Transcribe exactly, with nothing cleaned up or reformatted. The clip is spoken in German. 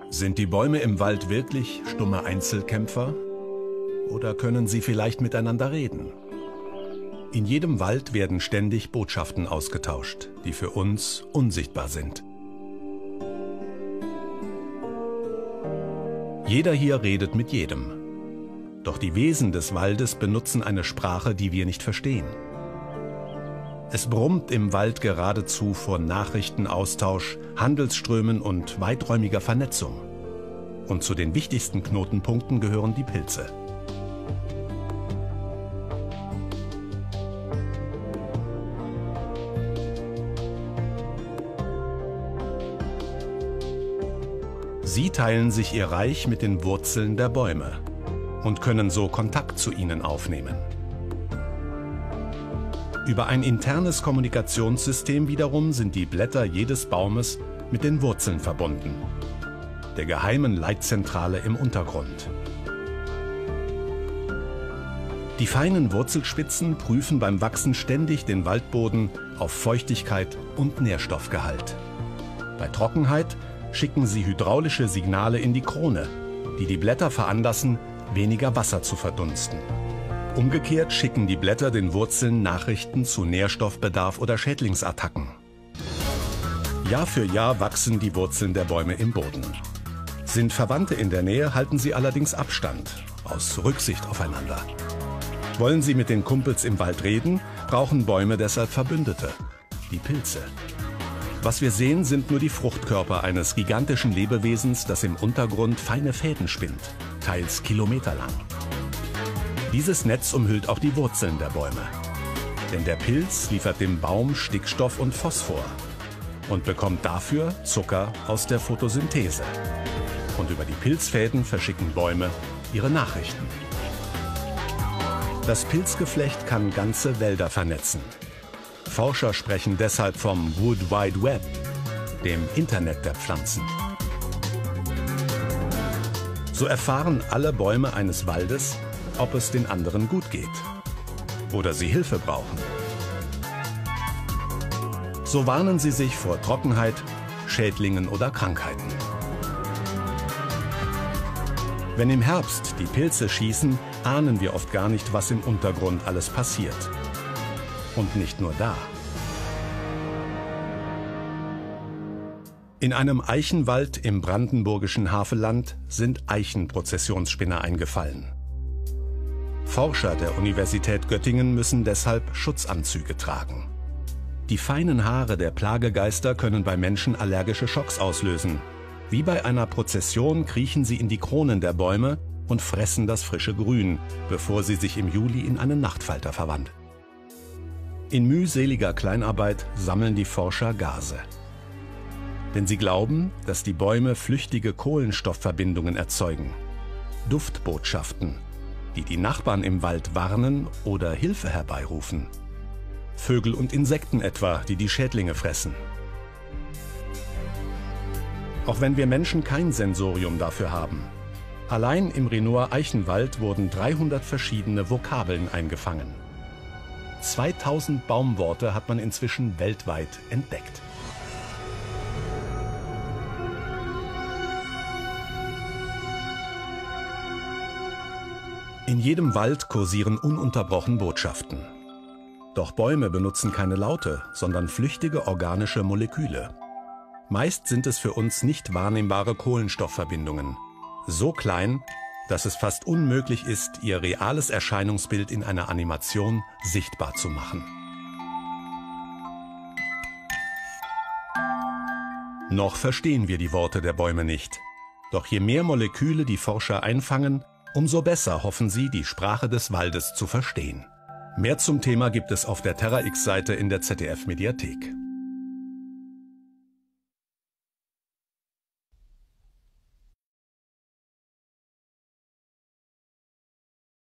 Sind die Bäume im Wald wirklich stumme Einzelkämpfer? Oder können sie vielleicht miteinander reden? In jedem Wald werden ständig Botschaften ausgetauscht, die für uns unsichtbar sind. Jeder hier redet mit jedem. Doch die Wesen des Waldes benutzen eine Sprache, die wir nicht verstehen. Es brummt im Wald geradezu vor Nachrichtenaustausch, Handelsströmen und weiträumiger Vernetzung. Und zu den wichtigsten Knotenpunkten gehören die Pilze. Sie teilen sich ihr Reich mit den Wurzeln der Bäume und können so Kontakt zu ihnen aufnehmen. Über ein internes Kommunikationssystem wiederum sind die Blätter jedes Baumes mit den Wurzeln verbunden, der geheimen Leitzentrale im Untergrund. Die feinen Wurzelspitzen prüfen beim Wachsen ständig den Waldboden auf Feuchtigkeit und Nährstoffgehalt. Bei Trockenheit schicken sie hydraulische Signale in die Krone, die die Blätter veranlassen, weniger Wasser zu verdunsten. Umgekehrt schicken die Blätter den Wurzeln Nachrichten zu Nährstoffbedarf oder Schädlingsattacken. Jahr für Jahr wachsen die Wurzeln der Bäume im Boden. Sind Verwandte in der Nähe, halten sie allerdings Abstand, aus Rücksicht aufeinander. Wollen sie mit den Kumpels im Wald reden, brauchen Bäume deshalb Verbündete, die Pilze. Was wir sehen, sind nur die Fruchtkörper eines gigantischen Lebewesens, das im Untergrund feine Fäden spinnt, teils kilometerlang. Dieses Netz umhüllt auch die Wurzeln der Bäume. Denn der Pilz liefert dem Baum Stickstoff und Phosphor und bekommt dafür Zucker aus der Photosynthese. Und über die Pilzfäden verschicken Bäume ihre Nachrichten. Das Pilzgeflecht kann ganze Wälder vernetzen. Forscher sprechen deshalb vom Wood Wide Web, dem Internet der Pflanzen. So erfahren alle Bäume eines Waldes, ob es den anderen gut geht oder sie Hilfe brauchen. So warnen sie sich vor Trockenheit, Schädlingen oder Krankheiten. Wenn im Herbst die Pilze schießen, ahnen wir oft gar nicht, was im Untergrund alles passiert. Und nicht nur da. In einem Eichenwald im brandenburgischen Havelland sind Eichenprozessionsspinner eingefallen. Forscher der Universität Göttingen müssen deshalb Schutzanzüge tragen. Die feinen Haare der Plagegeister können bei Menschen allergische Schocks auslösen. Wie bei einer Prozession kriechen sie in die Kronen der Bäume und fressen das frische Grün, bevor sie sich im Juli in einen Nachtfalter verwandeln. In mühseliger Kleinarbeit sammeln die Forscher Gase. Denn sie glauben, dass die Bäume flüchtige Kohlenstoffverbindungen erzeugen. Duftbotschaften, die die Nachbarn im Wald warnen oder Hilfe herbeirufen. Vögel und Insekten etwa, die die Schädlinge fressen. Auch wenn wir Menschen kein Sensorium dafür haben. Allein im Rhinoer Eichenwald wurden dreihundert verschiedene Vokabeln eingefangen. zweitausend Baumworte hat man inzwischen weltweit entdeckt. In jedem Wald kursieren ununterbrochen Botschaften. Doch Bäume benutzen keine Laute, sondern flüchtige organische Moleküle. Meist sind es für uns nicht wahrnehmbare Kohlenstoffverbindungen. So klein, dass es fast unmöglich ist, ihr reales Erscheinungsbild in einer Animation sichtbar zu machen. Noch verstehen wir die Worte der Bäume nicht. Doch je mehr Moleküle die Forscher einfangen, umso besser hoffen sie, die Sprache des Waldes zu verstehen. Mehr zum Thema gibt es auf der Terra X-Seite in der Z D F-Mediathek.